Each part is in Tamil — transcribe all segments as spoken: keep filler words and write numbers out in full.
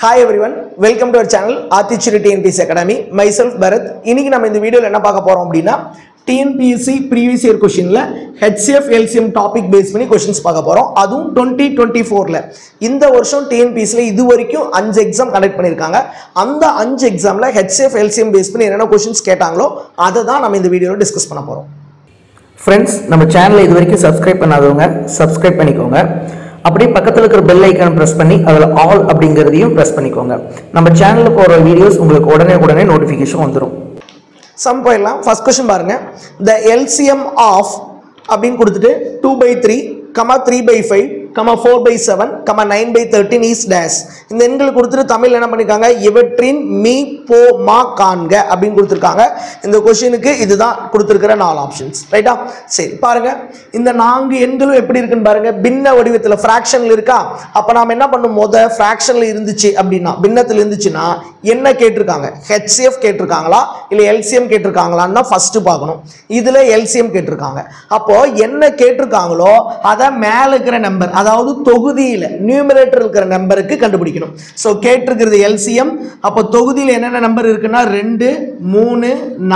Hi everyone, welcome to our channel Artichiri T N P S C Academy. Myself Bharat. இன்னைக்கு நம்ம இந்த வீடியோல என்ன பார்க்க போறோம் அப்படினா T N P S C previous year questionல H C F L C M topic base பண்ணி questions பார்க்க போறோம். அதுவும் twenty twenty-four ல இந்த வருஷம் T N P S C ல இதுவரைக்கும் five exam கண்டக்ட் பண்ணிருக்காங்க. அந்த five examல H C F L C M base பண்ணி என்னென்ன questions கேட்டாங்களோ அத தான் நம்ம இந்த வீடியோல டிஸ்கஸ் பண்ண போறோம். Friends, நம்ம சேனலை இதுவரைக்கும் subscribe பண்ணாதவங்க subscribe பண்ணிக்கோங்க. அப்படியே பக்கத்துல இருக்கிற பெல் ஐகானை பிரஸ் பண்ணி அதுல ஆல் அப்படிங்கறதையும் பிரஸ் பண்ணிக்கோங்க. நம்ம சேனல்ல போற வீடியோஸ் உங்களுக்கு உடனே உடனே நோட்டிஃபிகேஷன் வந்துரும். சம் போயிடலாம். ஃபர்ஸ்ட் क्वेश्चन பாருங்க. The L C M of அப்படினு கொடுத்துட்டு two by three, three by five, four by seven, nine by thirteen is dash. இந்த எண்கள் கொடுத்துட்டு தமிழ்ல என்ன பண்ணிருக்காங்க? இவற்றின் மீ போ மா காண்க அப்படினு கொடுத்திருக்காங்க. இந்த क्वेश्चनக்கு இதுதான் கொடுத்திருக்கிற நாலு ஆப்ஷன்ஸ். ரைட்டா? சரி பாருங்க. இந்த நான்கு எண்களும் எப்படி இருக்குன்னு பாருங்க. பின்ன வடிவத்துல ஃபிராக்ஷன்ல இருக்கா? அப்ப நாம என்ன பண்ணனும்? மொத ஃபிராக்ஷன்ல இருந்துச்சு அப்படினா பின்னத்துல இருந்துச்சுனா என்ன கேட்டிருக்காங்க? H C F கேட்டிருக்காங்களா இல்ல L C M கேட்டிருக்காங்களான்னு தான் ஃபர்ஸ்ட் பார்க்கணும். இதுல L C M கேட்டிருக்காங்க. அப்போ என்ன கேட்டிருக்காங்களோ அத மேல இருக்கிற நம்பர் அதாவது தொகுதியில நியூமரேட்டர் இருக்கிற நம்பருக்கு கண்டுபிடிக்கணும். சோ கேட்டிருக்கிறது L C M. அப்ப தொகுதியில என்னென்ன நம்பர் இருக்குன்னா two, three,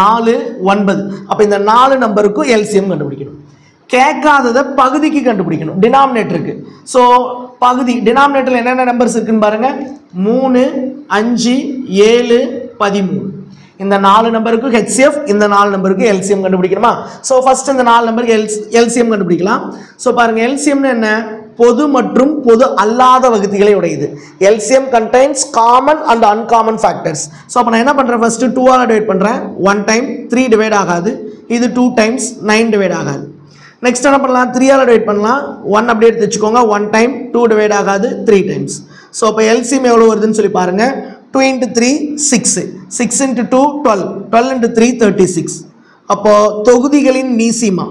four, nine. அப்ப இந்த நாலு நம்பருக்கு L C M கண்டுபிடிக்கணும். கேட்காதத பகுதிக்கு கண்டுபிடிக்கணும். டினாமினேட்டருக்கு. சோ பகுதி டினாமினேட்டர்ல என்னென்ன நம்பர்ஸ் இருக்குன்னு பாருங்க. three, five, seven, thirteen. இந்த நாலு நம்பருக்கு H C F, இந்த நாலு நம்பருக்கு L C M கண்டுபிடிக்கணுமா? சோ ஃபர்ஸ்ட் இந்த நாலு நம்பருக்கு L C M கண்டுபிடிக்கலாம். சோ பாருங்க L C M னா என்ன? பொது மற்றும் பொது அல்லாத வகுத்திகளை உடையது. L C M contains common and uncommon factors. So அப்ப நான் என்ன பண்றேன்? ஃபர்ஸ்ட் two ஆல டிவைட் பண்றேன். one time three டிவைட் ஆகாது. இது two times nine டிவைட் ஆகாது. நெக்ஸ்ட் என்ன பண்ணலாம்? three ஆல டிவைட் பண்ணலாம். one அப்படியே எடுத்து வெச்சுக்கோங்க. one time two டிவைட் ஆகாது. three times. சோ அப்ப L C M எவ்வளவு வருதுன்னு சொல்லி பாருங்க. two into three six. six into two twelve. twelve into three thirty-six. அப்போ தொகுதிகளின் மீசிமா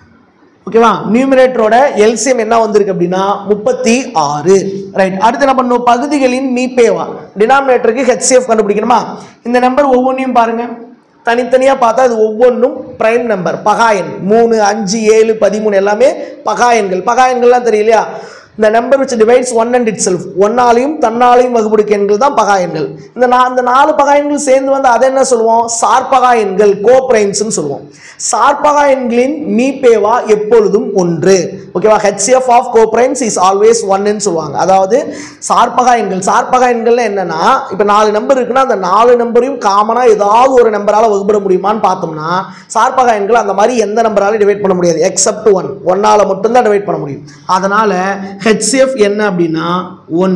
ஓகேவா? நியூமரேட்டரோட L C M என்ன வந்திருக்கு அப்படினா thirty-six. ரைட். அடுத்து என்ன பண்ணனும்? பகுதிகளின் மீபேவா டினாமினேட்டருக்கு H C F கண்டுபிடிக்கணுமா? இந்த நம்பர் ஒவ்வொன்றையும் பாருங்க. தனித்தனியா பார்த்தா இது ஒவ்வொன்றும் பிரைம் நம்பர் பகா எண். three, five, seven, thirteen எல்லாமே பகா எண்கள். பகா எண்கள்லாம் தெரியலையா? The number which divides one and itself. one ஆலையும் தன்னாலையும் வகுபடுக்க எண்கள் தான் பகா எண்கள். இந்த இந்த நாலு பகா எண்கள் சேர்ந்து வந்து அதை என்ன சொல்லுவோம்? சார்பகா எண்கள், கோப்ரைம்ஸ் னு சொல்லுவோம். சார்பகா எண்களின் மீபேவா எப்பொழுதும் ஒன்று. ஓகேவா? H C F of coprimes is always one னு சொல்வாங்க. அதாவது சார்பகா எண்கள், சார்பகா எண்கள்ல என்னன்னா இப்ப நாலு நம்பர் இருக்குன்னா அந்த நாலு நம்பரையும் காமனா ஏதாவது ஒரு நம்பரால வகுபட முடியுமான்னு பார்த்தோம்னா சார்பகா எண்கள் அந்த மாதிரி எந்த நம்பரால டிவைட் பண்ண முடியாது எக்ஸப்ட் one. one ஆல மட்டும் தான் டிவைட் பண்ண முடியும். அதனால H C F என்ன அப்படினா one.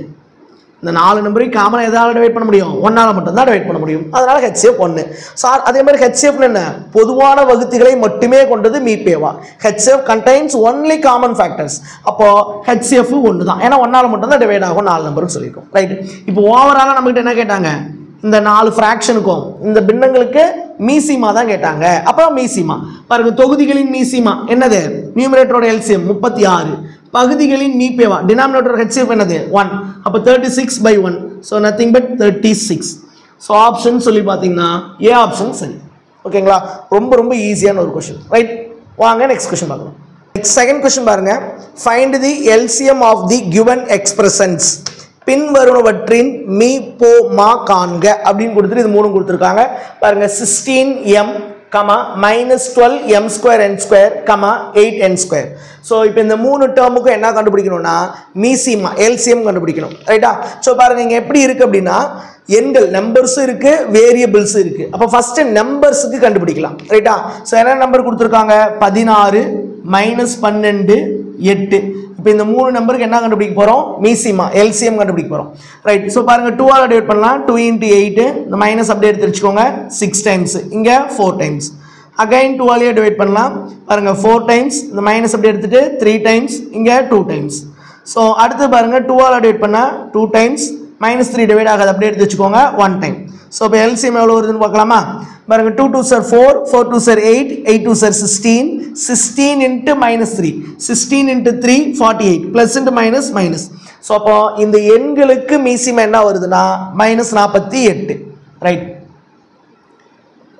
இந்த நாலு நம்பரையும் காமனா எதால டிவைட் பண்ண முடியும்? one ஆல மட்டும் தான் டிவைட் பண்ண முடியும். அதனால H C F one. Sir அதே மாதிரி H C F என்ன? பொதுவான வகுத்திகளை மட்டுமே கொண்டது மீபேவா. H C F contains only common factors. அப்போ H C F one தான். ஏனா one ஆல மட்டும் தான் டிவைட் ஆகும் நாலு நம்பர்னு சொல்லிருக்கோம். ரைட். இப்போ ஓவராலா நமக்கு என்ன கேட்டாங்க? இந்த நாலு ஃபிராக்ஷனுக்கும் இந்த பின்னங்களுக்கு மீசிமா தான் கேட்டாங்க. அப்ப மீசிமா பாருங்க. தொகுதிகளின் மீசிமா என்னது? நியூமரேட்டரோட L C M thirty-six. பகுதிகளின் மீபேவா டினாமினேட்டர் H C F என்னது? one. அப்ப thirty-six by one. So nothing but thirty-six. So option சொல்லி பாத்தீங்கன்னா A ஆப்ஷன் சரி. ஓகேங்களா? ரொம்ப ரொம்ப ஈஸியான ஒரு क्वेश्चन. ரைட். வாங்க நெக்ஸ்ட் क्वेश्चन பார்க்கலாம். நெக்ஸ்ட் செகண்ட் क्वेश्चन பாருங்க. Find the L C M of the given expressions. பின்வருவனவற்றின் மீ போ மா காண்க அப்படினு கொடுத்துட்டு இது மூணும் கொடுத்திருக்காங்க. பாருங்க sixteen m, minus twelve m square n square, eight n square. So இப்போ இந்த மூணு டேர்முக்கு என்ன கண்டுபிடிக்கணும்னா மீசிமா L C M கண்டுபிடிக்கணும். ரைட்டா? சோ பாருங்க இங்க எப்படி இருக்கு அப்படினா எண்கள் நம்பர்ஸ் இருக்கு, வேரியபிள்ஸ் இருக்கு. அப்ப ஃபர்ஸ்ட் நம்பர்ஸ்க்கு கண்டுபிடிக்கலாம். ரைட்டா? சோ என்ன நம்பர் கொடுத்திருக்காங்க? sixteen minus twelve eight. இப்போ இந்த மூணு நம்பருக்கு என்ன கண்டுபிடிக்க போறோம்? மீசிமா L C M கண்டுபிடிக்க போறோம். ரைட். சோ பாருங்க two ஆல டிவைட் பண்ணலாம். two into eight. இந்த மைனஸ் அப்படியே எடுத்து வெச்சுக்கோங்க. six times. இங்க four times. again two ஆல டிவைட் பண்ணலாம். பாருங்க four times. இந்த மைனஸ் அப்படியே எடுத்துட்டு three times. இங்க two times. சோ அடுத்து பாருங்க two ஆல டிவைட் பண்ணா two times. minus three divide ஆகாது அப்படியே எடுத்து வெச்சுக்கோங்க one time. சோ இப்போ L C M எவ்வளவு வருதுன்னு பார்க்கலாமா? பாருங்க two twos are four, four twos are eight, eight twos are sixteen, sixteen into minus three, sixteen into three forty-eight, plus into minus minus. So அப்போ இந்த எண்களுக்கு மீசிமா என்ன வருதுன்னா minus forty-eight. ரைட்.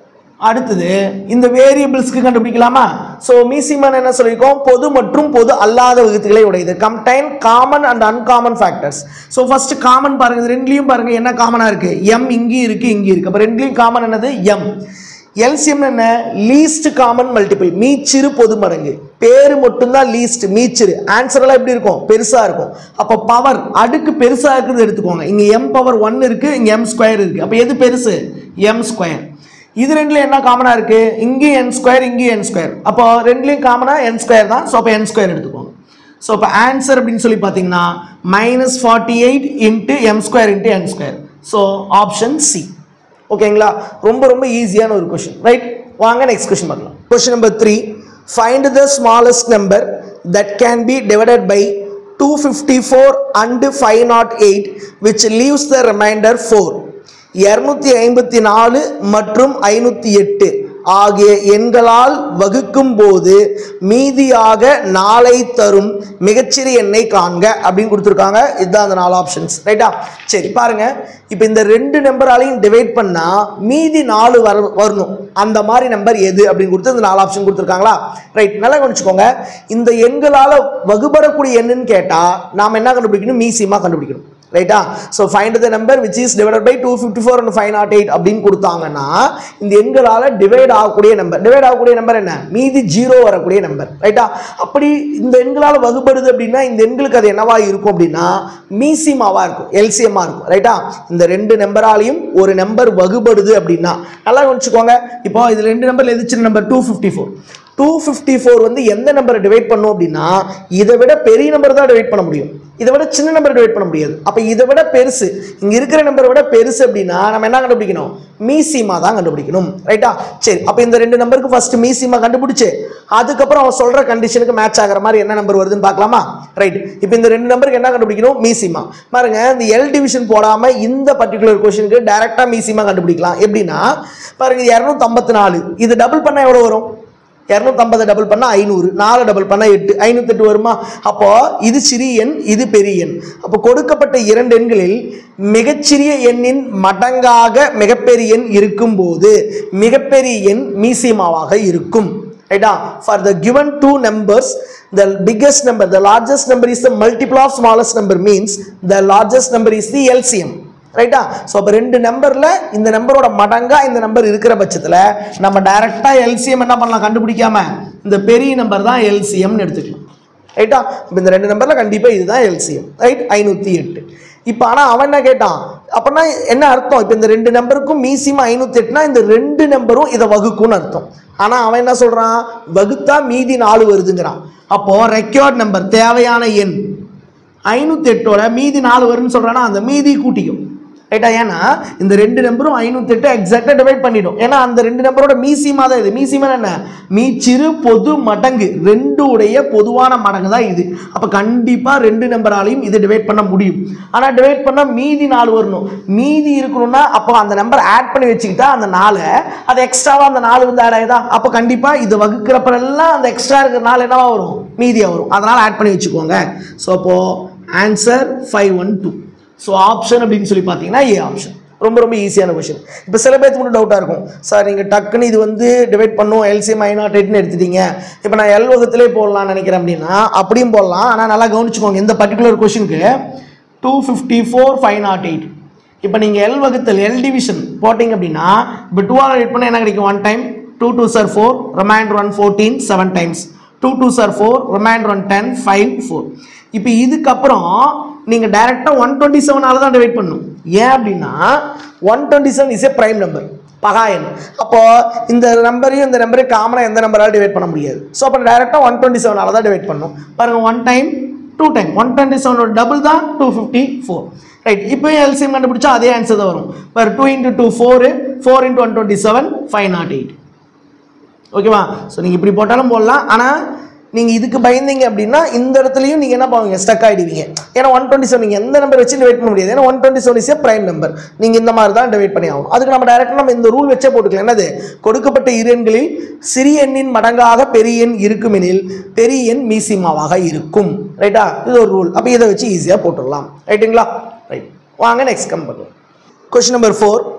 அடுத்தது இந்த வேரியபிள்ஸ்க்கு கண்டுபிடிக்கலாமா? ஸோ மீசிமான் என்ன சொல்லியிருக்கோம்? பொது மற்றும் பொது அல்லாத வகுத்துகளை உடையது. Combine common and uncommon factors. So first common பாருங்க, இது ரெண்டுலையும் பாருங்க என்ன காமனா இருக்கு? எம் இங்கேயும் இருக்கு இங்கேயும் இருக்கு. அப்போ ரெண்டுலையும் காமன் என்னது? எம். எல்சிஎம் என்ன? லீஸ்ட் காமன் மல்டிபிள், மீச்சிறு பொது மடங்கு. பேரு மட்டும்தான் லீஸ்ட், மீச்சிறு. ஆன்சர் எல்லாம் எப்படி இருக்கும்? பெருசா இருக்கும். அப்போ பவர் அடுக்கு பெருசா இருக்கிறது எடுத்துக்கோங்க. இங்க எம் பவர் ஒன் இருக்கு, இங்க எம் ஸ்கொயர் இருக்கு. அப்போ எது பெருசு? M square. இது ரெண்டுல என்ன காமனா இருக்கு? இங்கே என் ஸ்கொயர் இங்கே என் ஸ்கொயர். அப்போ ரெண்டுலையும் காமனா என் ஸ்கொயர் தான். ஸோ அப்போ என் ஸ்கொயர் எடுத்துக்கோங்க. ஸோ இப்போ ஆன்சர் அப்படின்னு சொல்லி பார்த்தீங்கன்னா minus forty eight into M square into N square. So option C. ஓகேங்களா? ரொம்ப ரொம்ப ஈஸியான ஒரு கொஸ்டின். ரைட், வாங்க நெக்ஸ்ட் கொஸ்டின் பார்க்கலாம். Question number three, find the smallest number that can be divided by two fifty four and five naught eight which leaves the remainder four. இருநூத்தி ஐம்பத்தி நாலு மற்றும் ஐநூத்தி எட்டு ஆகிய எண்களால் வகுக்கும் போது மீதியாக நாளை தரும் மிகச்சிறிய எண்ணை காண்க அப்படின்னு கொடுத்துருக்காங்க. இதுதான் அந்த நாலு ஆப்ஷன்ஸ். ரைட்டா? சரி பாருங்க, இப்போ இந்த ரெண்டு நம்பராலையும் டிவைட் பண்ணா மீதி நாலு வர வரணும். அந்த மாதிரி நம்பர் எது அப்படின்னு கொடுத்து இந்த நாலு ஆப்ஷன் கொடுத்துருக்காங்களா? ரைட், நல்லா கவனிச்சுக்கோங்க. இந்த எண்களால வகுபடக்கூடிய எண்ணுன்னு கேட்டா நாம என்ன கண்டுபிடிக்கணும்? மீசிமா கண்டுபிடிக்கணும். ரைட்டா? So find the number which is divided by two fifty four and five naught eight அப்படின்னு கொடுத்தாங்கன்னா இந்த எண்களால் டிவைட் ஆகக்கூடிய நம்பர், டிவைட் ஆகக்கூடிய நம்பர் என்ன? மீதி ஜீரோ வரக்கூடிய நம்பர். ரைட்டா? அப்படி இந்த எண்களால் வகுப்படுது அப்படின்னா இந்த எண்களுக்கு அது என்னவா இருக்கும் அப்படின்னா மீசிமாவா இருக்கும், எல்சிஎம்மா இருக்கும். ரைட்டா? இந்த ரெண்டு நம்பராலையும் ஒரு நம்பர் வகுப்படுது அப்படின்னா நல்லா கவனிச்சுக்கோங்க. இப்போ இது ரெண்டு நம்பர்ல எது சின்ன number? Two fifty four. Two fifty four வந்து எந்த நம்பரை டிவைட் பண்ணும் அப்படின்னா இதை விட பெரிய நம்பர் தான் டிவைட் பண்ண முடியும், இதை விட சின்ன நம்பர் டிவைட் பண்ண முடியாது. அப்போ இதை விட பெருசு, இங்க இருக்கிற நம்பரை விட பெருசு அப்படின்னா நம்ம என்ன கண்டுபிடிக்கணும்? மீசிமா தான் கண்டுபிடிக்கணும். ரைட்டா? சரி, அப்போ இந்த ரெண்டு நம்பருக்கு ஃபர்ஸ்ட் மீசிமா கண்டுபிடிச்சு அதுக்கப்புறம் அவன் சொல்ற கண்டிஷனுக்கு மேட்ச் ஆகிற மாதிரி என்ன நம்பர் வருதுன்னு பார்க்கலாமா? ரைட், இப்போ இந்த ரெண்டு நம்பருக்கு என்ன கண்டுபிடிக்கணும்? மீசிமா. பாருங்க, இந்த எல் டிவிஷன் போடாம இந்த பர்டிகுலர் கொஸ்டினுக்கு டைரக்டா மீசிமா கண்டுபிடிக்கலாம். எப்படின்னா பாருங்க, இருநூத்தி ஐம்பத்தி நாலு இது டபுள் பண்ணா எவ்வளவு வரும்? இருநூத்தி ஐம்பது டபுள் பண்ணா ஐநூறு, நாலு டபுள் பண்ணா எட்டு, ஐநூத்தி எட்டு வருமா? அப்போ இது சிறிய எண், இது பெரிய எண். அப்போ கொடுக்கப்பட்ட இரண்டு எண்களில் மிகச்சிறிய எண்ணின் மடங்காக மிகப்பெரிய எண் இருக்கும் போது மிகப்பெரிய எண் மீசிமாவாக இருக்கும். ரைட்டா? For the given two numbers, the biggest number, the largest number is the multiple of smallest number, means the largest number is the L C M. ரைட்டா? ஸோ அப்போ ரெண்டு நம்பர்ல இந்த நம்பரோட மடங்கா இந்த நம்பர் இருக்கிற பட்சத்தில் நம்ம டைரக்டா எல்சிஎம் என்ன பண்ணலாம்? கண்டுபிடிக்காம இந்த பெரிய நம்பர் தான் எல்சிஎம்னு எடுத்துக்கலாம். ரைட்டா? இப்போ இந்த ரெண்டு நம்பர்ல கண்டிப்பா இதுதான் எல்சிஎம். ரைட், ஐநூத்தி எட்டு. இப்போ ஆனால் அவன் என்ன கேட்டான் அப்படின்னா என்ன அர்த்தம்? இப்போ இந்த ரெண்டு நம்பருக்கும் மீசிமா ஐநூத்தி எட்டுனா இந்த ரெண்டு நம்பரும் இதை வகுக்கும்னு அர்த்தம். ஆனால் அவன் என்ன சொல்றான்? வகுத்தா மீதி நாலு வருதுங்கிறான். அப்போ ரெக்கார்ட் நம்பர் தேவையான எண் ஐநூத்தி எட்டோட மீதி நாலு வரும்னு சொல்றானா அந்த மீதி கூட்டிக்கும். ரைட்டா? ஏன்னா இந்த ரெண்டு நம்பரும் ஐநூத்தி எட்டு எக்ஸாக்டா டிவைட் பண்ணிடும். ஏன்னா அந்த ரெண்டு நம்பரோட மீசிமா தான் இது. மீசிமா என்ன? மீச்சிறு பொது மடங்கு, ரெண்டு உடைய பொதுவான மடங்கு தான் இது. அப்ப கண்டிப்பா ரெண்டு நம்பராலையும் இது டிவைட் பண்ண முடியும். ஆனா டிவைட் பண்ணா மீதி நாலு வரணும். மீதி இருக்கணும்னா அப்போ அந்த நம்பர் ஆட் பண்ணி வச்சுக்கிட்டா அந்த நாலு அது எக்ஸ்ட்ராவா அந்த நாலு வந்து ஆட் ஆகுதா? அப்போ கண்டிப்பா இது வகுக்கிறப்பெல்லாம் அந்த எக்ஸ்ட்ரா இருக்கிற நாலு என்னவா வரும்? மீதியா வரும். அதனால ஆட் பண்ணி வச்சுக்கோங்க. ஸோ அப்போ answer five one two. So option அப்படின்னு சொல்லி பார்த்தீங்கன்னா ஏ ஆப்ஷன். ரொம்ப ரொம்ப ஈஸியான கொஸ்டின். இப்போ சில பேருக்கு மட்டும் டவுட்டாக இருக்கும், சார் நீங்கள் டக்குன்னு இது வந்து டிவைட் பண்ணும் எல்சிஎம் ஐ நாட் எயிட்னு எடுத்துட்டீங்க, இப்போ நான் எல் வகுத்திலே போடலாம்னு நினைக்கிறேன் அப்படின்னா அப்படியும் போடலாம். ஆனால் நல்லா கவனிச்சுக்கோங்க, இந்த பர்டிகுலர் கொஸ்டினுக்கு two fifty four five naught eight இப்போ நீங்கள் எல் வகுத்தல் எல் டிவிஷன் போட்டிங்க அப்படின்னா இப்போ டூ ஆர் எயிட் பண்ணால் என்ன கிடைக்கும்? One time, two two are four, remainder one fourteen, seven times, two two are four, remainder one ten, five four. இப்போ இதுக்கப்புறம் நீங்கள் டைரெக்டாக ஒன் டுவெண்ட்டி செவனால தான் டிவைட் பண்ணணும். ஏன் அப்படின்னா one twenty seven is a prime number, பகாயன். அப்போ இந்த நம்பரையும் இந்த நம்பரையும் காமனாக எந்த நம்பரால் டிவைட் பண்ண முடியாது. ஸோ அப்போ டைரெக்டாக ஒன் டுவெண்ட்டி செவனால தான் டிவைட் பண்ணணும். பாருங்க, one time, two time, one twenty செவனோட டபுள் தான் டூ ஃபிஃப்டி ஃபோர். ரைட், இப்போ எல்சிஎம் கண்டுபிடிச்சா அதே ஆன்சர் தான் வரும். பாரு, two into two four, four into one twenty seven, five naught eight. ஓகேவா? ஸோ நீங்கள் இப்படி போட்டாலும் போடலாம். ஆனால் நீங்கள் இதுக்கு பயந்தீங்க அப்படின்னா இந்த இடத்துலையும் நீங்கள் என்ன பண்ணுவீங்க? ஸ்டக் ஆகிடுவீங்க. ஏன்னா ஒன் டுவெண்ட்டி செவன் நீங்கள் எந்த நம்பர் வச்சு டிவைட் பண்ண முடியாது. ஏன்னா one twenty seven is a prime number. நீங்கள் இந்த மாதிரி தான் டிவைட் பண்ணி ஆகும். அதுக்கு நம்ம டைரெக்டாக நம்ம இந்த ரூல் வச்சே போட்டுக்கலாம். என்னது? கொடுக்கப்பட்ட இரு எண்களில் சிறிய எண்ணின் மடங்காக பெரிய எண் இருக்கும் எனில் பெரிய எண் மீசிமாவாக இருக்கும். ரைட்டா? இது ஒரு ரூல். அப்போ இதை வச்சு ஈஸியாக போட்டுடலாம். ரைட்டுங்களா? ரைட், வாங்க நெக்ஸ்ட் கம் பண்ணுவோம். Question number four.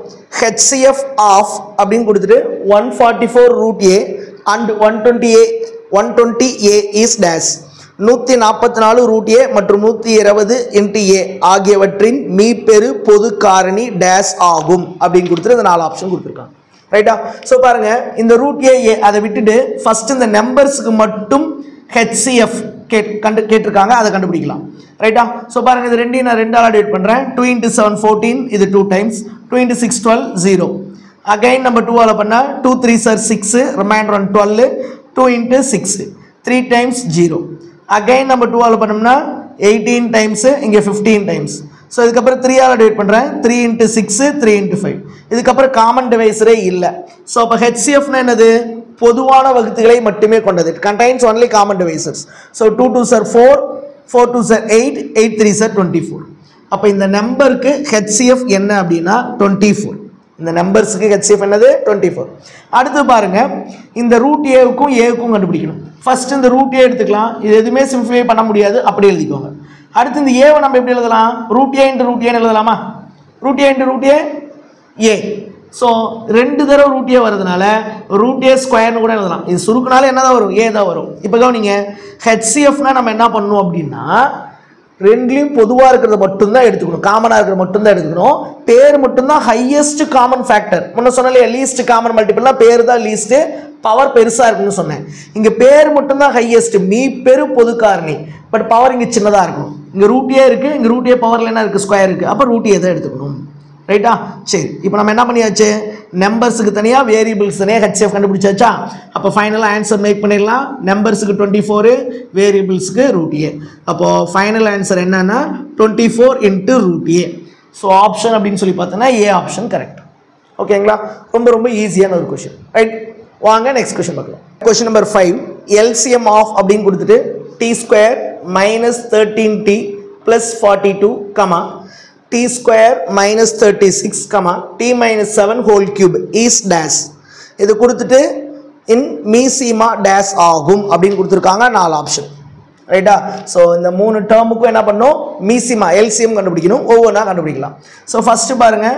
HCF of அப்படின்னு கொடுத்துட்டு one forty four root a and one twenty a one twenty a is dash. நூற்றி நாற்பத்தி நாலு ரூட் ஏ மற்றும் நூற்றி இருபது இன்ட்டு ஏ ஆகியவற்றின் மீப்பெரு பொது காரணி டேஷ் ஆகும் அப்படின்னு கொடுத்துட்டு இந்த நாலு ஆப்ஷன் கொடுத்துருக்காங்க. ரைட்டா? ஸோ பாருங்க, இந்த ரூட் ஏ ஏ அதை விட்டுட்டு ஃபர்ஸ்ட் இந்த நம்பர்ஸுக்கு மட்டும் ஹெச்சிஎஃப் கேட் கண்டு கேட்டிருக்காங்க, அதை கண்டுபிடிக்கலாம். ரைட்டா? ஸோ பாருங்க, இது ரெண்டையும் நான் ரெண்டால் டிவைட் பண்ணுறேன். டூ இன்ட்டு செவன் ஃபோர்டீன், இது two times. Two into six twelve, zero. Again நம்ம டூவால் பண்ணால் two three are six, remainder one twelve. Two into six, three times zero. Again நம்ம டூவால் பண்ணோம்னா எயிட்டீன் டைம்ஸு, இங்கே ஃபிஃப்டீன் டைம்ஸ். ஸோ இதுக்கப்புறம் த்ரீயால் டிவைட் பண்ணுறேன். Three into six, three into five. இதுக்கப்புறம் காமன் டிவைஸரே இல்லை. ஸோ அப்போ ஹெச்சிஎஃப்னா என்னது? பொதுவான வகுத்துகளை மட்டுமே கொண்டது. It contains only common devices. So two two are four, four two are eight, eight three are twenty four. அப்போ இந்த நம்பருக்கு ஹெச்சிஎஃப் என்ன அப்படின்னா டுவெண்ட்டி ஃபோர். இந்த நம்பர்ஸுக்கு ஹெச்சிஎஃப் என்னது? Twenty four. அடுத்து பாருங்க, இந்த ரூட் ஏவுக்கும் ஏவுக்கும் கண்டுபிடிக்கணும். ஃபர்ஸ்ட் இந்த ரூட் ஏ எடுத்துக்கலாம். இது எதுவுமே சிம்பிளிஃபை பண்ண முடியாது, அப்படி எழுதிக்கோங்க. அடுத்து இந்த ஏவை நம்ம எப்படி எழுதலாம்? ரூட் ஏ இன்ட்டு ரூட் ஏன்னு எழுதலாமா? Root a into root a a. So ரெண்டு தடவை ரூட் ஏ வருதுனால ரூட் ஏ ஸ்கொயர்னு கூட எழுதலாம். இது சுருக்குனால என்ன தான் வரும்? ஏ தான் வரும். இப்போ கவனிங்க, ஹெச்சிஎஃப்னா நம்ம என்ன பண்ணணும் அப்படின்னா ரெண்டுலையும் பொதுவாக இருக்கிறத மட்டும்தான் எடுத்துக்கணும், காமனாக இருக்கிறத மட்டும்தான் எடுத்துக்கணும். பேர் மட்டும்தான் ஹையஸ்ட் காமன் ஃபேக்டர். முன்ன சொன்னாலே லீஸ்ட் காமன் மல்டிபிள்னா பேர் தான் லீஸ்ட்டு, பவர் பெருசாக இருக்குன்னு சொன்னேன். இங்கே பேர் மட்டும்தான் ஹையஸ்ட், மீ பெரு பொது காரணி. பட் பவர் இங்கே சின்னதாக இருக்கணும். இங்கே ரூட் ஏ இருக்குது, இங்கே ரூட் ஏ பவரில் என்ன இருக்குது? ஸ்கொயர் இருக்குது. அப்போ ரூட் ஏ தான் எடுத்துக்கணும். ரைட்டா? சரி, இப்போ நம்ம என்ன பண்ணியாச்சு? நம்பர்ஸுக்கு தனியாக, வேரியபிள்ஸ் தனியாக ஹெச்சிஎஃப் கண்டுபிடிச்சாச்சா? அப்போ ஃபைனலாக ஆன்சர் மேக் பண்ணிடலாம். நம்பர்ஸுக்கு டுவெண்ட்டி ஃபோரு, வேரியபிள்ஸுக்கு ரூட் ஏ. அப்போது ஃபைனல் ஆன்சர் என்னன்னா twenty four into root a. So option அப்படின்னு சொல்லி பார்த்தோன்னா ஏ ஆப்ஷன் கரெக்ட். ஓகேங்களா? ரொம்ப ரொம்ப ஈஸியான ஒரு கொஷின். ரைட், வாங்க நெக்ஸ்ட் கொஷின் பார்க்கலாம். Question number five, LCM of அப்படின்னு கொடுத்துட்டு t square minus thirteen t plus forty two comma t square minus thirty-six comma t minus seven whole cube is dash. இது கொடுத்துட்டு in மீசிமா dash ஆகும் அப்படின்னு கொடுத்துருக்காங்க. நாலு ஆப்ஷன். ரைட்டா? ஸோ இந்த மூணு டேர்முக்கும் என்ன பண்ணணும்? மீசிமா எல்சிஎம் கண்டுபிடிக்கணும். ஒவ்வொன்றா கண்டுபிடிக்கலாம். ஸோ ஃபஸ்ட்டு பாருங்க,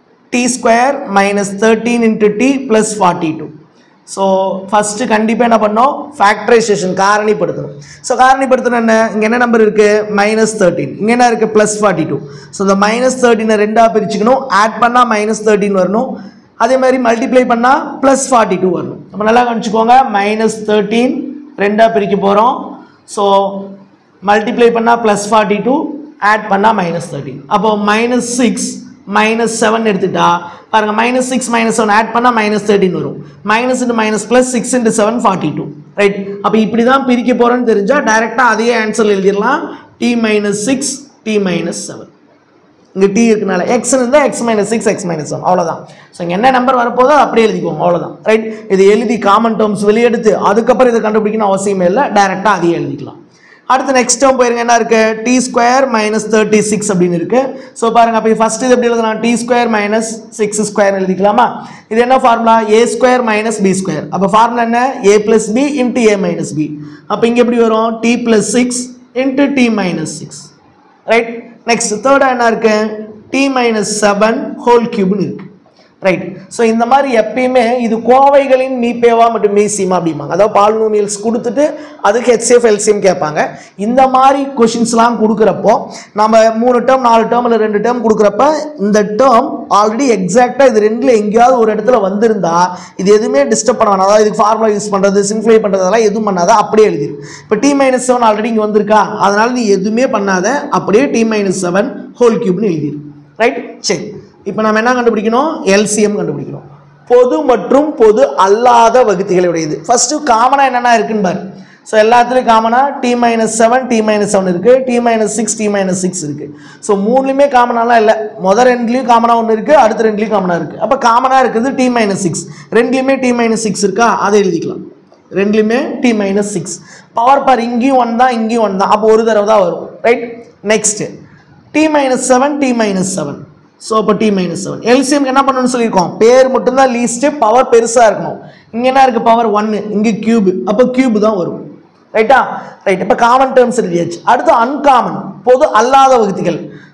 t square minus thirteen into t plus forty two. So first கண்டிப்பாக என்ன பண்ணோம்? ஃபேக்டரைசேஷன், காரணிப்படுத்தணும். ஸோ காரணிப்படுத்தணும் என்ன? இங்கே என்ன நம்பர் இருக்குது? Minus thirteen. இங்கே என்ன இருக்குது? Plus forty two. ஸோ இந்த மைனஸ் தேர்ட்டினை ரெண்டாக பிரிச்சுக்கணும். ஆட் பண்ணால் மைனஸ் தேர்ட்டின் வரணும். அதே மாதிரி மல்டிப்ளை பண்ணால் ப்ளஸ் ஃபார்ட்டி டூ வரணும். நம்ம நல்லா கவனிச்சுக்கோங்க, மைனஸ் தேர்ட்டீன் ரெண்டாக பிரிக்க போகிறோம். ஸோ மல்டிப்ளை பண்ணால் ப்ளஸ் ஃபார்ட்டி டூ, ஆட் பண்ணால் மைனஸ் தேர்ட்டின். அப்போது மைனஸ் சிக்ஸ் மைனஸ் செவன் எடுத்துட்டா பாருங்க, minus six minus seven add பண்ணால் மைனஸ் தேர்ட்டின் வரும். Minus into minus plus six into seven forty two. Right? அப்போ இப்படி தான் பிரிக்க போகிறோன்னு தெரிஞ்சால் டைரெக்டாக அதே ஆன்சர் எழுதிடலாம். T minus six, t minus seven. இங்கே டி இருக்குனால எக்ஸ் இருந்தால் x minus six, x minus seven, அவ்வளோதான். ஸோ இங்கே என்ன நம்பர் வரப்போதோ அப்படியே எழுதிக்குவோம், அவ்வளோதான். ரைட்? இது எழுதி காமன் டேர்ம்ஸ் வெளியெடுத்து அதுக்கப்புறம் இதை கண்டுபிடிக்கணும் அவசியமே இல்லை, டைரெக்டாக அதையே எழுதிக்கலாம். அடுத்து நெக்ஸ்ட் டேர்ம் போயிருங்க, என்ன இருக்கு? T square minus thirty six அப்படின்னு இருக்கு. ஸோ பாருங்க, அப்போ ஃபர்ஸ்ட் இது எப்படி எழுதலாம்? T square minus six square எழுதிக்கலாமா? இது என்ன formula? A square minus b square. அப்போ ஃபார்முலா என்ன? A plus b into a minus b. அப்போ இங்கே எப்படி வரும்? T plus six into t minus six. Right? Next தேர்டா என்ன இருக்கு? டி மைனஸ் செவன் ஹோல் கியூப்னு இருக்கு. ரைட்? ஸோ இந்த மாதிரி எப்பயுமே இது கோவைகளின் மீப்பேவா மற்றும் மீசிமா அப்படிம்பாங்க. அதாவது பாலினோமியல்ஸ் கொடுத்துட்டு அதுக்கு ஹெச்சிஎஃப் எல்சிஎம் கேட்பாங்க. இந்த மாதிரி கொஷின்ஸ்லாம் கொடுக்குறப்போ நம்ம மூணு டேர்ம் நாலு டேர்ம் இல்லை ரெண்டு டேர்ம் கொடுக்குறப்ப இந்த டேர்ம் ஆல்ரெடி எக்ஸாக்டாக இது ரெண்டில் எங்கேயாவது ஒரு இடத்துல வந்திருந்தா இது எதுவுமே டிஸ்டர்ப் பண்ண வேணாம். அதாவது இதுக்கு ஃபார்முலா யூஸ் பண்ணுறது, சிம்பிளை பண்ணுறதெல்லாம் எதுவும் பண்ணாத, அப்படியே எழுதிரு. இப்போ டி மைனஸ் செவன் ஆல்ரெடி இங்கே வந்திருக்கா, அதனால நீ எதுவுமே பண்ணாத, அப்படியே டி மைனஸ் செவன் ஹோல் கியூப்னு எழுதிரு. ரைட்? சரி, இப்போ நம்ம என்ன கண்டுபிடிக்கணும்? எல்சிஎம் கண்டுபிடிக்கணும். பொது மற்றும் பொது அல்லாத வகுத்திகளுடையது. ஃபர்ஸ்ட்டு காமனாக என்னென்ன இருக்குன்னு பாரு. ஸோ எல்லாத்துலேயும் காமனாக t minus seven t minus seven இருக்குது, t minus six t minus six இருக்குது. ஸோ மூணுலேயுமே காமனாலாம் இல்லை. மொதல் ரெண்டுலேயும் காமனாக ஒன்று இருக்குது, அடுத்த ரெண்டுலேயும் காமனாக இருக்குது. அப்போ காமனாக இருக்குது டி மைனஸ் சிக்ஸ். ரெண்டுலேயுமே டி மைனஸ் சிக்ஸ் இருக்கா, அதை எழுதிக்கலாம். ரெண்டுலேயுமே டி மைனஸ் சிக்ஸ். பவர் பார் இங்கேயும் ஒன் தான் இங்கேயும் ஒன் தான், அப்போ ஒரு தடவை தான் வரும். Right? Next t minus seven t minus seven. So அப்போ டி மைனஸ் செவன். எல்சிஎம் என்ன பண்ணணும்னு சொல்லியிருக்கோம்? பேர் மட்டும்தான் லீஸ்ட்டு, பவர் பெருசாக இருக்கணும். இங்கே என்ன இருக்குது? பவர் ஒன்று, இங்கே கியூபு, அப்போ கியூபு தான் வரும். ரைட்டா? ரைட். இப்போ காமன் டேர்ம்ஸ் எழுதியாச்சு. அடுத்து அன்காமன், பொது அல்லாத வகுத்திகள்.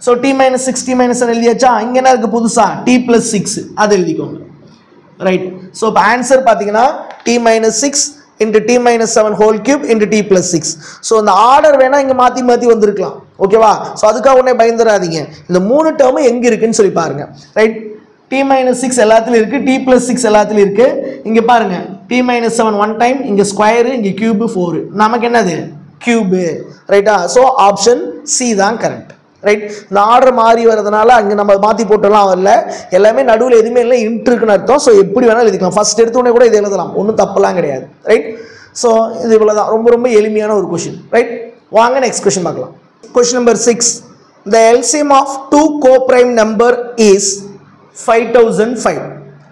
So t minus six t minus seven எழுதியாச்சா? இங்கே என்ன இருக்குது புதுசாக? டி ப்ளஸ் சிக்ஸ் அது எழுதிக்கோங்க. ரைட். ஸோ இப்போ ஆன்சர் பார்த்தீங்கன்னா t minus six into t minus seven whole cube into t plus six. So இந்த ஆர்டர் வேணால் இங்கே மாற்றி மாற்றி வந்திருக்கலாம். ஓகேவா? ஸோ அதுக்காக உடனே பயந்துடாதீங்க. இந்த மூணு டேர்மும் எங்கே இருக்குன்னு சொல்லி பாருங்க. ரைட். டி மைனஸ் சிக்ஸ் எல்லாத்துலையும் இருக்குது, டி ப்ளஸ் சிக்ஸ் எல்லாத்துலையும் இருக்குது. இங்கே பாருங்கள் t minus seven one time, இங்கே ஸ்கொயரு, இங்கே கியூபு ஃபோரு. நமக்கு என்னது? கியூபு. ரைட்டா? ஸோ ஆப்ஷன் சி தான் கரெக்ட். ரைட். இந்த ஆர்டர் மாறி வரதுனால அங்கே நம்ம மாற்றி போட்டெல்லாம் வரல, எல்லாமே நடுவில் எதுவுமே இல்லை, இன்ட் இருக்குன்னு அர்த்தம். ஸோ எப்படி வேணாலும் எழுதிக்கலாம். ஃபர்ஸ்ட் எடுத்தோடனே கூட இது எழுதலாம், ஒன்றும் தப்பெல்லாம் கிடையாது. ரைட். ஸோ இது இவ்வளோ தான், ரொம்ப ரொம்ப எளிமையான ஒரு கொஷின். ரைட். வாங்க நெக்ஸ்ட் கொஷின் பார்க்கலாம். Question number six. The LCM of two coprime number is five thousand five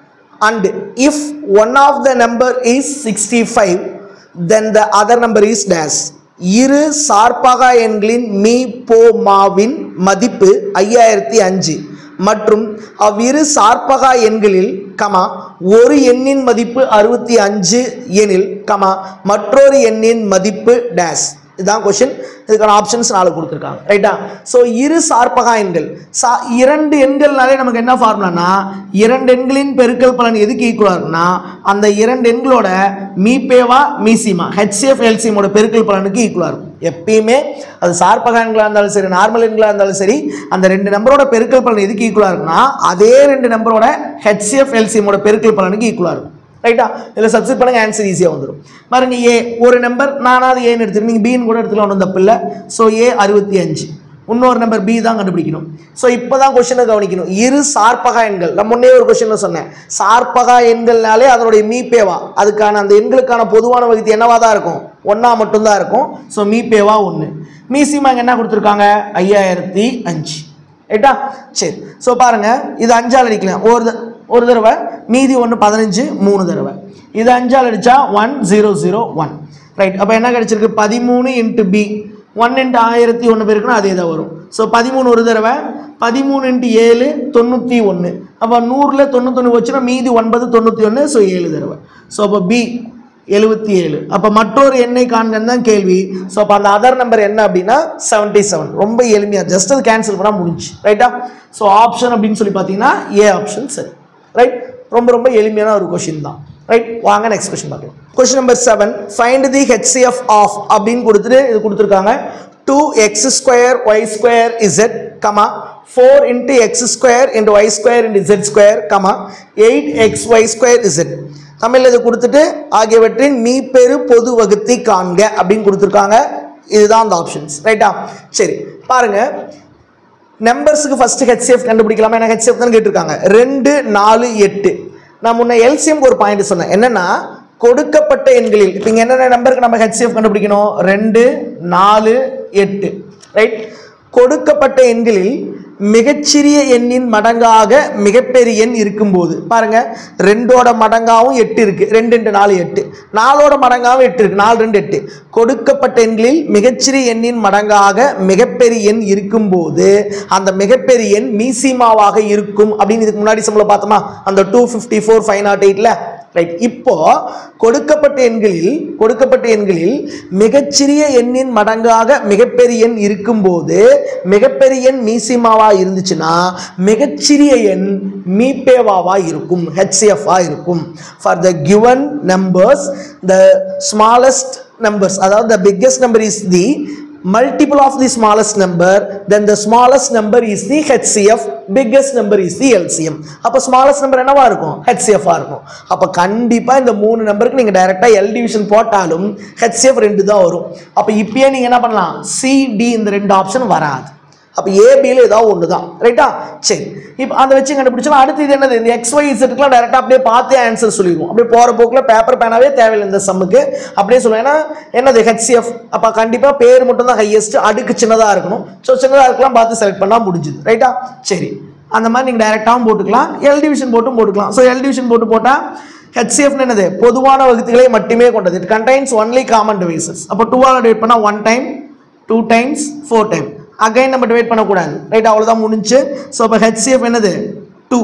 and if one of the number is sixty-five then the other number is dash. இரு சார்பகா எண்களின் மீ போ மாவின் மதிப்பு ஐயாயிரத்தி அஞ்சு மற்றும் அவ்விரு சார்பகா எண்களில் கமா ஒரு எண்ணின் மதிப்பு அறுபத்தி அஞ்சு எனில் கமா மற்றொரு எண்ணின் மதிப்பு டேஷ். இதுதான் கொஸ்டின். இதுக்கான ஆப்ஷன்ஸ் நாலு கொடுத்துருக்காங்க. ரைட்டா? ஸோ இரு சார்பகா எண்கள், சா இரண்டு எண்கள்னாலே நமக்கு என்ன ஃபார்முலானா, இரண்டு எண்களின் பெருக்கல் பலன் எதுக்கு ஈக்குவலாக இருக்குன்னா அந்த இரண்டு எண்களோட மீபேவா மீசிமா ஹெச்சிஎஃப் எல்சிஎமோட பெருக்கல் பலனுக்கு ஈக்குவலாக இருக்கும். எப்பயுமே அது சார்பகா எண்களாக இருந்தாலும் சரி, நார்மல் எண்களாக இருந்தாலும் சரி, அந்த ரெண்டு நம்பரோட பெருக்கல் பலன் எதுக்கு ஈக்குவலாக இருக்குன்னா அதே ரெண்டு நம்பரோட ஹெச்சிஎஃப் எல்சிஎமோட பெருக்கல் பலனுக்கு ஈக்குவலாக இருக்கும். ரைட்டா? இதில் சப்ஸ்டிட் பண்ணுங்க, ஆன்சர் ஈஸியாக வந்துடும். பாருங்க, ஏ ஒரு நம்பர், நானாவது ஏன்னு எடுத்துருக்கேன், நீங்கள் பின்னு கூட எடுத்துக்கலாம், ஒன்றும் தப்பு இல்லை. ஸோ ஏ அறுபத்தி அஞ்சு, இன்னொரு நம்பர் பி தான் கண்டுபிடிக்கணும். ஸோ இப்போ தான் கொஸ்டினை கவனிக்கணும். இரு சார்பகா எண்கள், நம்ம முன்னே ஒரு கொஸ்டினில் சொன்னேன், சார்பகா எண்கள்னாலே அதனுடைய மீபேவா, அதுக்கான அந்த எண்களுக்கான பொதுவான வகுதி என்னவா தான் இருக்கும்? ஒன்றா மட்டும்தான் இருக்கும். ஸோ மீபேவா ஒன்று. மீசிமா இங்கே என்ன கொடுத்துருக்காங்க? ஐயாயிரத்தி அஞ்சு. ரைட்டா? சரி. ஸோ பாருங்கள், இது அஞ்சால் அடிக்கலாம் ஒரு ஒரு தடவை, மீதி ஒன்று பதினஞ்சு மூணு தடவை. இது அஞ்சால் அடித்தா one zero zero one. Right. அப்போ என்ன கிடச்சிருக்கு? பதிமூணு இன்ட்டு பி, ஒன் இன்ட்டு ஆயிரத்தி ஒன்று பேருக்குன்னா அதே தான் வரும். ஸோ பதிமூணு ஒரு தடவை, பதிமூணு இன்ட்டு ஏழு தொண்ணூற்றி ஒன்று. அப்போ நூறில் தொண்ணூத்தொன்று வச்சுன்னா மீதி ஒன்பது தொண்ணூற்றி ஒன்று. ஸோ ஏழு தடவை. ஸோ அப்போ பி எழுபத்தி ஏழு. அப்போ மற்றொரு எண்ணை காண்கன்னு தான் கேள்வி. ஸோ அப்போ அந்த அதர் நம்பர் என்ன அப்படின்னா செவன்ட்டி செவன். ரொம்ப எளிமையாக ஜஸ்ட் அது கேன்சல் பண்ணால் முடிஞ்சு. ரைட்டா? ஸோ ஆப்ஷன் அப்படின்னு சொல்லி பார்த்தீங்கன்னா ஏ ஆப்ஷன் சரி. ரைட். ரொம்ப ரொம்ப எளிமையான ஒரு கொஸ்டின் தான். ரைட். வாங்க நெக்ஸ்ட் கொஸ்டின் பார்க்கலாம். Question number seven. Find the HCF of அப்படின்னு கொடுத்துட்டு இது கொடுத்துருக்காங்க. Two x square y square z comma four into x square into y square into z square comma eight x y square z. தமிழில் இது கொடுத்துட்டு ஆகியவற்றின் மீப்பெரு பொது வகுத்தி காண்க அப்படின்னு கொடுத்துருக்காங்க. இதுதான் அந்த ஆப்ஷன்ஸ். ரைட்டா? சரி பாருங்க, நம்பர்ஸுக்கு ஃபர்ஸ்ட் ஹெச்சிஎஃப் கண்டுபிடிக்கலாமா? ஏன்னா ஹெச்சிஎஃப் தான் கேட்டிருக்காங்க. ரெண்டு நாலு எட்டு. நான் முன்ன எல்சிஎம் ஒரு பாயிண்ட் சொன்னேன், என்னன்னா கொடுக்கப்பட்ட எண்களில் இப்போ இங்கே என்னென்ன நம்பருக்கு நம்ம ஹெச்சிஎஃப் கண்டுபிடிக்கணும்? ரெண்டு நாலு எட்டு. ரைட். கொடுக்கப்பட்ட எண்களில் மிகச்சிறிய எண்ணின் மடங்காக மிகப்பெரிய எண் இருக்கும்போது பாருங்க, ரெண்டோட மடங்காகவும் எட்டு இருக்கு, ரெண்டு ரெண்டு நாலு எட்டு. நாலோட மடங்காகவும் எட்டு இருக்கு, நாலு ரெண்டு எட்டு. கொடுக்கப்பட்ட எண்களில் மிகச்சிறிய எண்ணின் மடங்காக மிகப்பெரிய எண் இருக்கும்போது அந்த மிகப்பெரிய எண் மீசிமாவாக இருக்கும் அப்படின்னு இதுக்கு முன்னாடி சம்பள பார்த்தோமா, அந்த two fifty four five naught எயிட்ல. ரைட். இப்போ கொடுக்கப்பட்ட எண்களில் கொடுக்கப்பட்ட எண்களில் மிகச்சிறிய எண்ணின் மடங்காக மிகப்பெரிய எண் இருக்கும்போது மிகப்பெரிய எண் மீசிமாவா இருந்துச்சுன்னா மிகச்சிறிய எண் மீபேவாவா இருக்கும், ஹெச்சிஎஃப் இருக்கும். For the given numbers the smallest numbers, அதாவது the biggest number is the multiple of the smallest number, then the smallest number is the H C F, biggest number is the L C M. அப்ப smallest number என்னவா இருக்கும்? H C F ஆ இருக்கும். அப்ப கண்டிப்பா இந்த மூணு நம்பருக்கு நீங்க டைரக்டா L division போட்டாலும் H C F ரெண்டு தான் வரும். அப்ப இப்பயே நீங்க என்ன பண்ணலாம்? C D இந்த ரெண்டு ஆப்ஷன் வராது. அப்ப A B ல ஏதாவது ஒன்று தான். ரைட்டா? சரி, இப்போ அதை வச்சு கண்டுபிடிச்சோம். அடுத்து இது என்னது? இந்த எக்ஸ் ஒய் இசட்க்குலாம் டைரக்டா அப்படியே பார்த்து ஆன்சர் சொல்லிடுவோம். அப்படியே போற போக்குல பேப்பர் பேனாவே தேவையில்லை இந்த சம்முக்கு, அப்படியே சொல்லுவோம். ஏன்னா என்னது? H C F. அப்ப கண்டிப்பா பேர் மட்டும் தான் ஹையஸ்ட், அடுக்கு சின்னதா இருக்கணும். ஸோ சின்னதா இருக்கலாம், பார்த்து செலக்ட் பண்ணா முடிஞ்சுது. ரைட்டா? சரி, அந்த மாதிரி நீங்க டைரக்டாவும் போட்டுக்கலாம், எல் டிவிஷன் போட்டும் போட்டுக்கலாம். ஸோ எல் டிவிஷன் போட்டு போட்டா H C F என்னது? பொதுவான வகுத்துகளை மட்டுமே கொண்டது. It contains only common divisors. அப்போ டூ ஆல் டிவைட் பண்ணா one time, two times, four time. Again நம்ம டிவைட் பண்ணக்கூடாது. ரைட், அவ்வளோதான் முடிஞ்சு. ஸோ இப்போ H C F என்னது? டூ.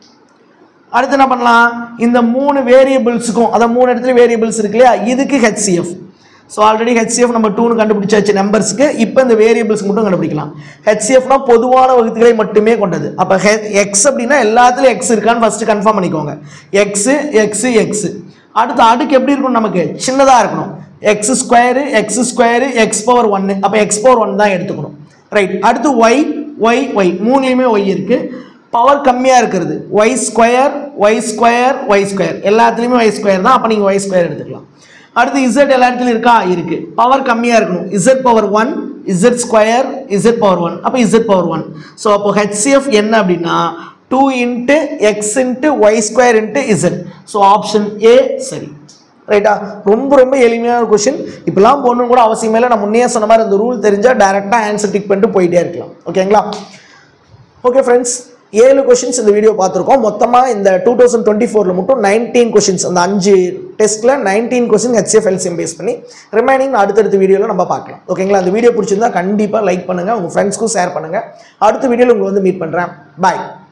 அடுத்து என்ன பண்ணலாம்? இந்த மூணு வேரியபிள்ஸுக்கும், அதான் மூணு இடத்துல வேரியபிள்ஸ் இருக்கு இல்லையா, இதுக்கு H C F. So already HCF நம்ம டூன்னு கண்டுபிடிச்சாச்சு நம்பர்ஸ்க்கு. இப்போ இந்த வேரியபிள்ஸ்க்கு மட்டும் கண்டுபிடிக்கலாம். ஹெச்சிஎஃப்னா பொதுவான வகுத்துகளை மட்டுமே கொண்டது. அப்போ எக்ஸ் அப்படின்னா எல்லாத்துலையும் எக்ஸ் இருக்கான்னு ஃபர்ஸ்ட் கன்ஃபார்ம் பண்ணிக்கோங்க. எக்ஸ் எக்ஸ் எக்ஸ் அடுத்து அடுக்கு எப்படி இருக்கணும், நமக்கு சின்னதாக இருக்கணும். X square x square x power ஒன்று, அப்போ எக்ஸ் பவர் ஒன் தான் எடுத்துக்கணும். ரைட். அடுத்து ஒய் ஒய் ஒய் மூணுலேயுமே ஒய் இருக்குது. பவர் கம்மியாக இருக்கிறது y square y square y square எல்லாத்துலேயுமே ஒய் ஸ்கொயர் தான், அப்போ நீங்கள் ஒய் ஸ்கொயர் எடுத்துக்கலாம். அடுத்து இசட் எல்லா இடத்துலையும் இருக்கா, இருக்குது. பவர் கம்மியாக இருக்கணும். Z power one z square z power one, அப்போ இசட் பவர் ஒன். ஸோ அப்போ ஹெச்சிஎஃப் என்ன அப்படின்னா two into x into y square into z. So option A சரி. ரைட்டா? ரொம்ப ரொம்ப எளிமையான கொஸ்டின். இப்பெல்லாம் போடணும் கூட அவசியமே இல்லை. நான் முன்னே சொன்ன மாதிரி அந்த ரூல் தெரிஞ்சால் டேரெக்டாக ஆன்சர் டிக் பண்ணிட்டு போயிட்டே இருக்கலாம். ஓகேங்களா? ஓகே ஃப்ரெண்ட்ஸ், ஏழு கொஷின்ஸ் இந்த வீடியோ பார்த்துருக்கோம். மொத்தமாக இந்த டூ தௌசண்ட் டுவெண்ட்டி ஃபோரில் மட்டும் நைன்டீன் கொஷின்ஸ், அந்த அஞ்சு டெஸ்ட்டில் nineteen question HCF LCM base பண்ணி ரிமைனிங் அடுத்தடுத்த வீடியோவில் நம்ம பார்க்கலாம். ஓகேங்களா? அந்த வீடியோ பிடிச்சிருந்தா கண்டிப்பாக லைக் பண்ணுங்கள், உங்கள் ஃப்ரெண்ட்ஸ்க்கும் ஷேர் பண்ணுங்கள். அடுத்த வீடியோவில் உங்களை வந்து மீட் பண்ணுறேன். பாய்.